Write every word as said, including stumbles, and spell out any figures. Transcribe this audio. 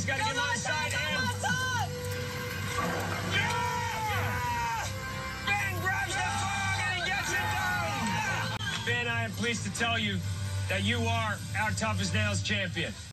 got to get him on the side. And... Yeah! Ben grabs the fog and he gets it done. Ben, I am pleased to tell you that you are our Tough as Nails champion.